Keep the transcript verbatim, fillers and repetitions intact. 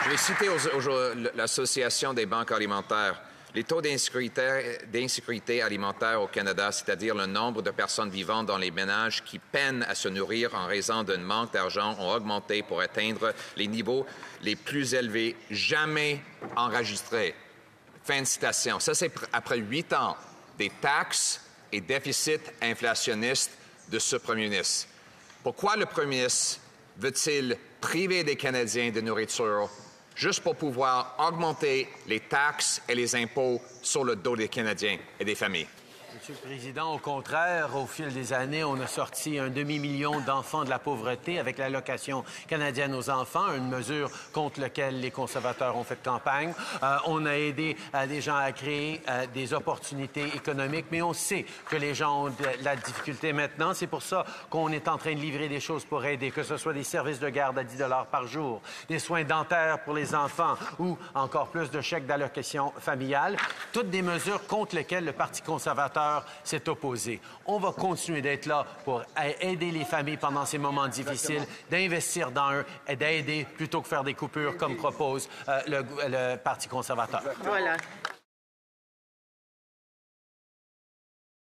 Je vais citer l'Association des banques alimentaires. Les taux d'insécurité alimentaire au Canada, c'est-à-dire le nombre de personnes vivant dans les ménages qui peinent à se nourrir en raison d'un manque d'argent, ont augmenté pour atteindre les niveaux les plus élevés jamais enregistrés. Fin de citation. Ça, c'est après huit ans des taxes et déficits inflationnistes de ce premier ministre. Pourquoi le premier ministre veut-il priver des Canadiens de nourriture juste pour pouvoir augmenter les taxes et les impôts sur le dos des Canadiens et des familles? Monsieur le Président, au contraire, au fil des années, on a sorti un demi-million d'enfants de la pauvreté avec l'allocation canadienne aux enfants, une mesure contre laquelle les conservateurs ont fait campagne. Euh, on a aidé euh, des gens à créer euh, des opportunités économiques, mais on sait que les gens ont de la difficulté maintenant. C'est pour ça qu'on est en train de livrer des choses pour aider, que ce soit des services de garde à dix dollars par jour, des soins dentaires pour les enfants ou encore plus de chèques d'allocation familiale. Toutes des mesures contre lesquelles le Parti conservateur s'est opposé. On va continuer d'être là pour aider les familles pendant ces moments difficiles, d'investir dans eux et d'aider plutôt que faire des coupures comme propose euh, le, le Parti conservateur. Voilà.